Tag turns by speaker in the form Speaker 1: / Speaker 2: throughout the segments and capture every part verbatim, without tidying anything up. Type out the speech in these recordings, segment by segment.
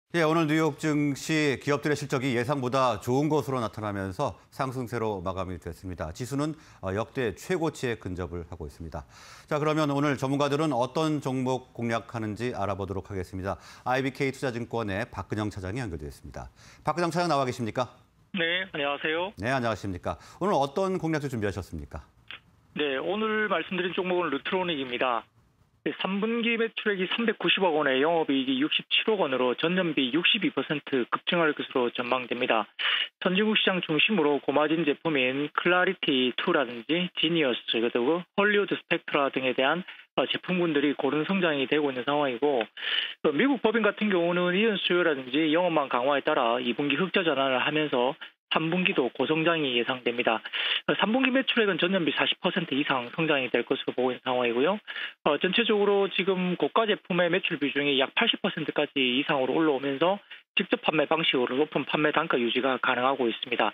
Speaker 1: 예, 오늘 뉴욕 증시 기업들의 실적이 예상보다 좋은 것으로 나타나면서 상승세로 마감이 됐습니다. 지수는 역대 최고치에 근접을 하고 있습니다. 자, 그러면 오늘 전문가들은 어떤 종목 공략하는지 알아보도록 하겠습니다. 아이비케이 투자증권의 박근영 차장이 연결되어 있습니다. 박근영 차장 나와 계십니까?
Speaker 2: 네, 안녕하세요.
Speaker 1: 네, 안녕하십니까. 오늘 어떤 공략을 준비하셨습니까?
Speaker 2: 네, 오늘 말씀드린 종목은 루트로닉입니다. 삼 분기 매출액이 삼백구십억 원에 영업이익이 육십칠억 원으로 전년비 육십이 퍼센트 급증할 것으로 전망됩니다. 선진국 시장 중심으로 고마진 제품인 클라리티 이라든지 지니어스, 그리고 헐리우드 스펙트라 등에 대한 제품군들이 고른 성장이 되고 있는 상황이고, 미국 법인 같은 경우는 이은 수요라든지 영업망 강화에 따라 이 분기 흑자 전환을 하면서 삼 분기도 고성장이 예상됩니다. 삼 분기 매출액은 전년비 사십 퍼센트 이상 성장이 될 것으로 보고 있는 상황이고요. 어, 전체적으로 지금 고가 제품의 매출 비중이 약 팔십 퍼센트까지 이상으로 올라오면서 직접 판매 방식으로 높은 판매 단가 유지가 가능하고 있습니다.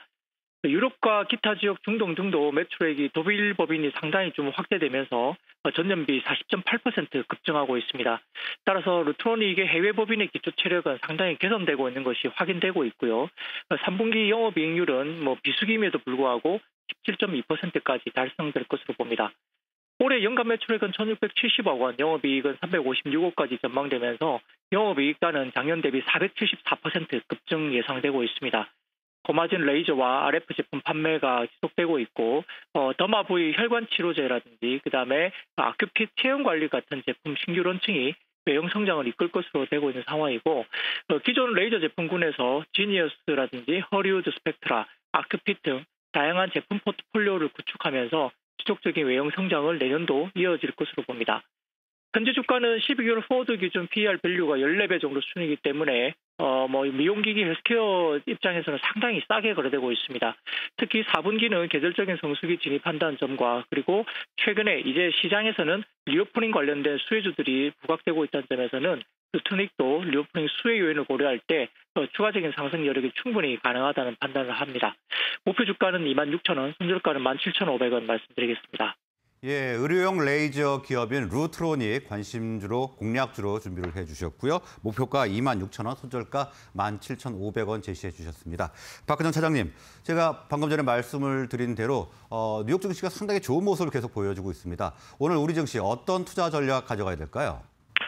Speaker 2: 유럽과 기타 지역 중동 등도 매출액이 독일 법인이 상당히 좀 확대되면서 전년비 사십 점 팔 퍼센트 급증하고 있습니다. 따라서 루트로닉의 해외 법인의 기초 체력은 상당히 개선되고 있는 것이 확인되고 있고요. 삼 분기 영업이익률은 뭐 비수기임에도 불구하고 십칠 점 이 퍼센트까지 달성될 것으로 봅니다. 올해 연간 매출액은 천육백칠십억 원, 영업이익은 삼백오십육억까지 전망되면서 영업이익단은 작년 대비 사백칠십사 퍼센트 급증 예상되고 있습니다. 고마진 레이저와 알에프 제품 판매가 지속되고 있고, 어, 더마 부위 혈관 치료제라든지 그다음에 아큐핏 체형 관리 같은 제품 신규 론칭이 외형 성장을 이끌 것으로 되고 있는 상황이고, 어, 기존 레이저 제품군에서 지니어스라든지 헐리우드 스펙트라, 아큐핏 등 다양한 제품 포트폴리오를 구축하면서 지속적인 외형 성장을 내년도 이어질 것으로 봅니다. 현재 주가는 십이 개월 포워드 기준 피이알 밸류가 십사 배 정도 수준이기 때문에 어, 뭐 미용기기 헬스케어 입장에서는 상당히 싸게 거래되고 있습니다. 특히 사 분기는 계절적인 성수기 진입한다는 점과, 그리고 최근에 이제 시장에서는 리오프닝 관련된 수혜주들이 부각되고 있다는 점에서는 루트로닉도 리오프닝 수혜 요인을 고려할 때 어, 추가적인 상승 여력이 충분히 가능하다는 판단을 합니다. 목표 주가는 이만 육천 원, 손절가는 만 칠천오백 원 말씀드리겠습니다.
Speaker 1: 예, 의료용 레이저 기업인 루트로닉 관심주로 공략주로 준비를 해주셨고요. 목표가 이만 육천 원, 손절가 만 칠천오백 원 제시해 주셨습니다. 박근영 차장님, 제가 방금 전에 말씀을 드린 대로 어, 뉴욕 증시가 상당히 좋은 모습을 계속 보여주고 있습니다. 오늘 우리 증시 어떤 투자 전략 가져가야 될까요?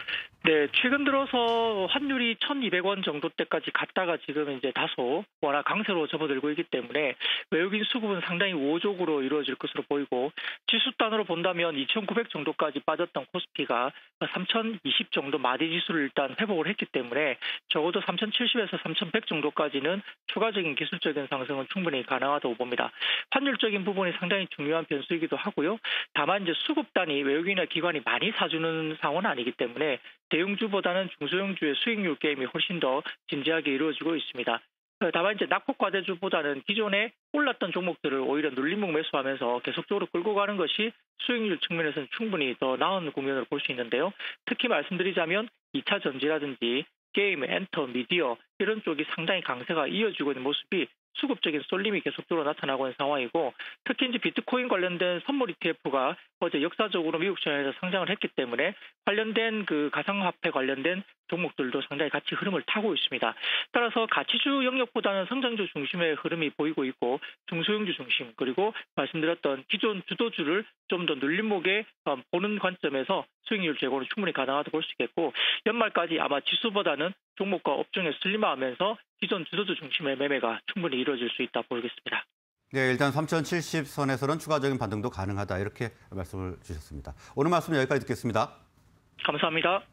Speaker 2: 네, 최근 들어서 환율이 천이백 원 정도 때까지 갔다가 지금 이제 다소 워낙 강세로 접어들고 있기 때문에 외국인 수급은 상당히 우호적으로 이루어질 것으로 보이고, 지수 단으로 본다면 이천구백 정도까지 빠졌던 코스피가 삼천이십 정도 마디 지수를 일단 회복을 했기 때문에 적어도 삼천칠십에서 삼천백 정도까지는 추가적인 기술적인 상승은 충분히 가능하다고 봅니다. 환율적인 부분이 상당히 중요한 변수이기도 하고요. 다만 이제 수급단이 외국인이나 기관이 많이 사주는 상황은 아니기 때문에 대형주보다는 중소형주의 수익률 게임이 훨씬 더 진지하게 이루어지고 있습니다. 다만 이제 낙폭과대주보다는 기존에 올랐던 종목들을 오히려 눌림목 매수하면서 계속적으로 끌고 가는 것이 수익률 측면에서는 충분히 더 나은 국면으로 볼 수 있는데요. 특히 말씀드리자면 이 차 전지라든지 게임, 엔터, 미디어 이런 쪽이 상당히 강세가 이어지고 있는 모습이 수급적인 쏠림이 계속적으로 나타나고 있는 상황이고, 특히 이제 비트코인 관련된 선물 이티에프가 어제 역사적으로 미국 시장에서 상장을 했기 때문에 관련된 그 가상화폐 관련된 종목들도 상당히 같이 흐름을 타고 있습니다. 따라서 가치주 영역보다는 성장주 중심의 흐름이 보이고 있고, 중소형주 중심, 그리고 말씀드렸던 기존 주도주를 좀 더 눌림목에 보는 관점에서 수익률 제고는 충분히 가능하다고 볼 수 있겠고, 연말까지 아마 지수보다는 종목과 업종에 슬림화하면서 기존 주도주 중심의 매매가 충분히 이루어질 수 있다 보겠습니다.
Speaker 1: 네, 일단 삼천칠십 선에서는 추가적인 반등도 가능하다, 이렇게 말씀을 주셨습니다. 오늘 말씀 여기까지 듣겠습니다.
Speaker 2: 감사합니다.